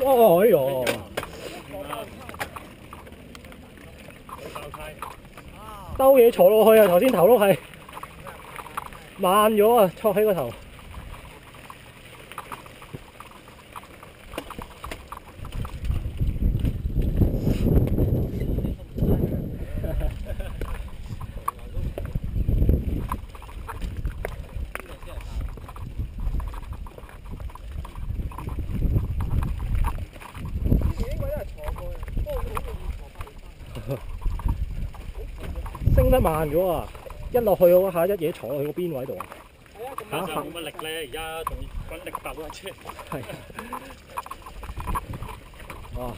哦，哎呦！兜嘢坐落去啊！頭先頭碌係慢咗啊，挫起個頭。升得慢咗啊！一落去嗰下一嘢坐去個邊位度啊！ 嚇冇乜力咧，而家仲揾力揼啊！車係哇！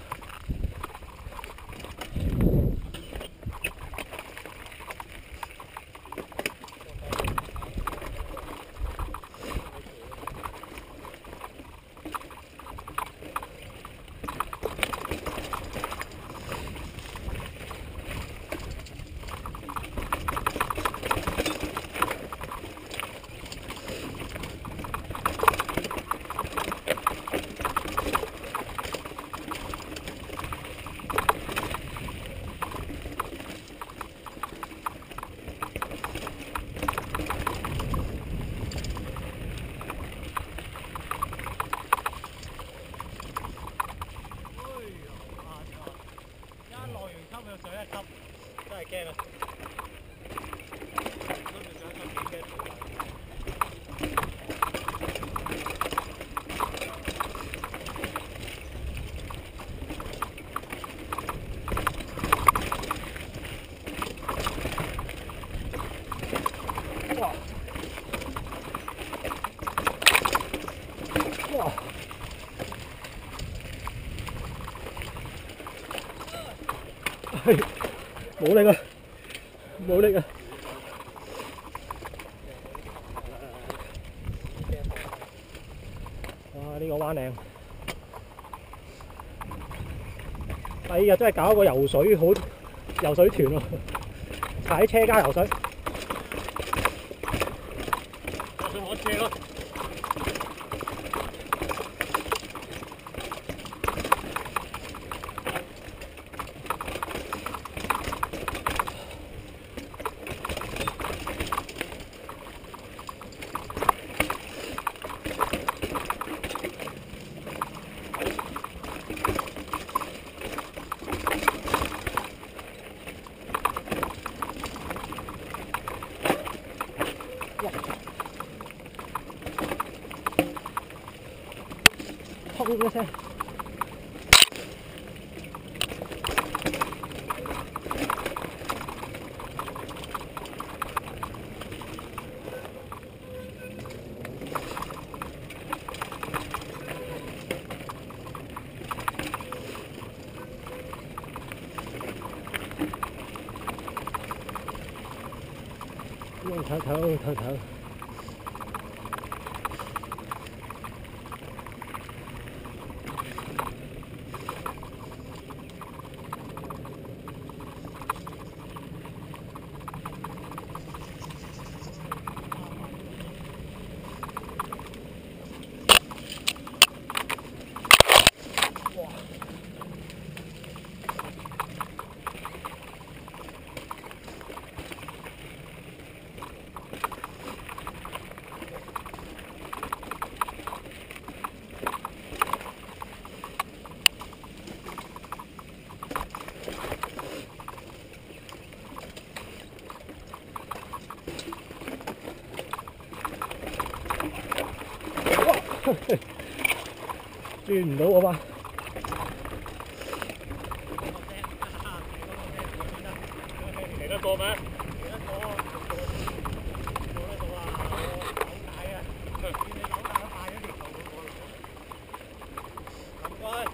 真係驚啊！ 哇！哇！係冇力啊！冇力啊！哇！呢個灣嶺，第二日真係搞一個游水團喎，踩車加游水。 我車咯。 砰一聲，唞。轉唔到我嘛？ 嚟得過咩？ 嚟得過，做得到啊！好大啊！見你好大都快咗條頭過嚟。唔該。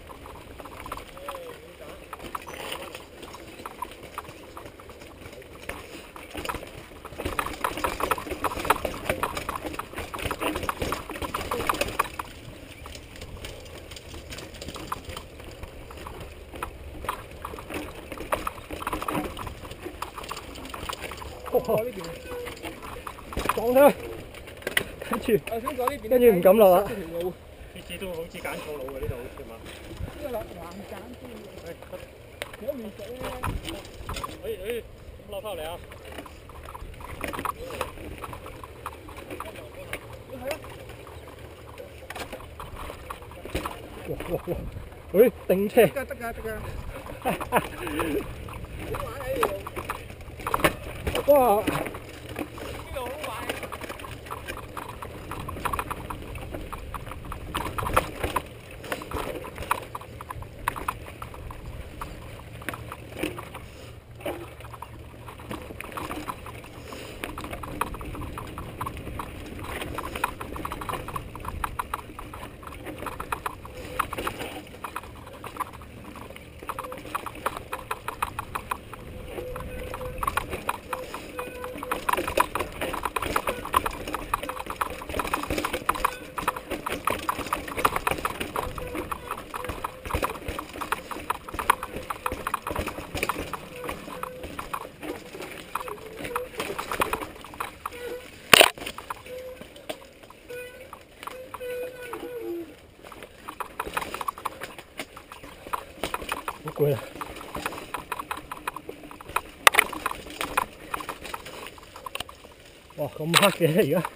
呢邊撞上去，跟住唔敢落啦。 次次都好似揀錯路嘅呢度，好似嘛？ 呢個橫揀啲，有面食咧。 咁落翻嚟啊！ 哇！喂，定車。 得㗎。好玩喺呢度。 哇！ 呢度好玩。 好攰啦！哇，咁黑嘅而家。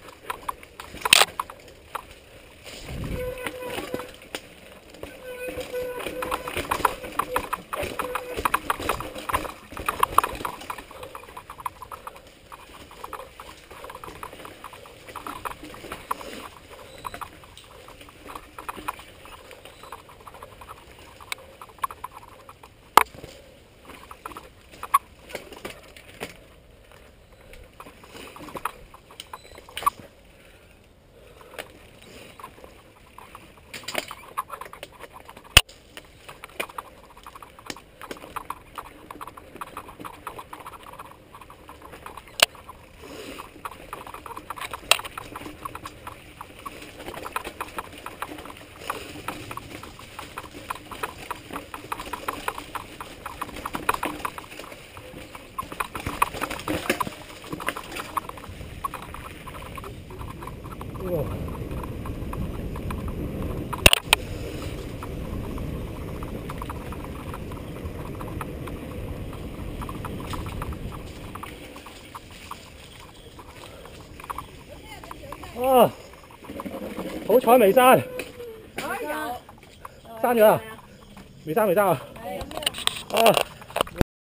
啊！好彩未閂，閂咗啊？未閂啊？啊！